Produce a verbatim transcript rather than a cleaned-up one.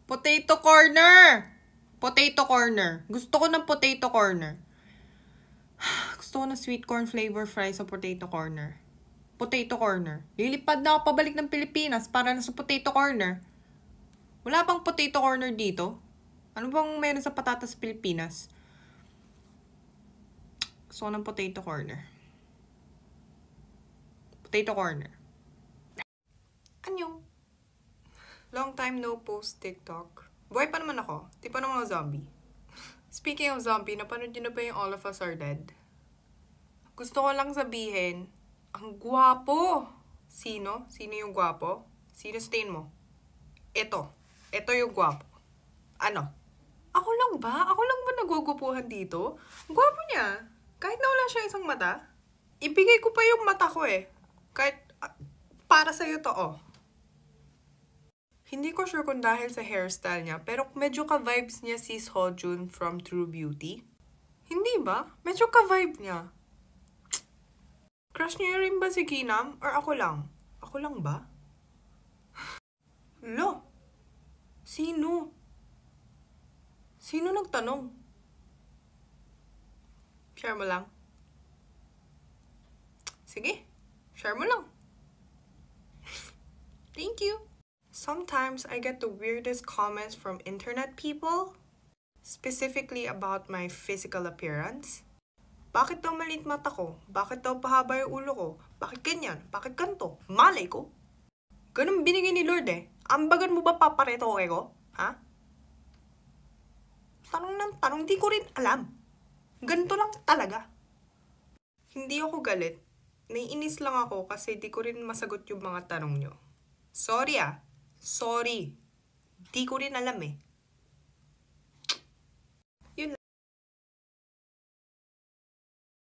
Potato corner! Potato corner. Gusto ko ng potato corner. Gusto ko ng sweet corn flavor fries sa potato corner. Potato corner. Lilipad na ako pabalik ng Pilipinas para na sa potato corner. Wala pang potato corner dito? Ano bang meron sa patatas Pilipinas? Gusto ko ng potato corner. Potato corner. Anyong. Long time no post TikTok. Buhay pa naman ako. Di pa naman ako zombie. Speaking of zombie, napanood nyo na ba yung All of Us Are Dead? Gusto ko lang sabihin, ang gwapo! Sino? Sino yung gwapo? Sino sa tingin mo? Ito. Ito yung gwapo. Ano? Ako lang ba? Ako lang ba nagugupuhan dito? Ang gwapo niya. Kahit na wala siya isang mata. Ibigay ko pa yung mata ko eh. Kahit, uh, para sa'yo to, oh. Hindi ko sure kung dahil sa hairstyle niya, pero medyo ka-vibes niya si Sojun from True Beauty. Hindi ba? Medyo ka-vibe niya. Crush niyo rin ba si Kinam? Or ako lang? Ako lang ba? Lo? Sino? Sino nagtanong? Share mo lang. Sige, share mo lang. Thank you. Sometimes I get the weirdest comments from internet people, specifically about my physical appearance. Bakit daw maliit mata ko? Bakit daw pahaba yung ulo ko? Bakit ganyan? Bakit ganito? Malay ko? Ganun binigay ni Lord eh. Ambagan mo ba papareto okay ko? Ha? Tanong ng tanong, di ko rin alam. Ganito lang talaga. Hindi ako galit. Naiinis lang ako kasi di ko rin masagot yung mga tanong nyo. Sorry ah. Sorry. Di ko rin alam eh.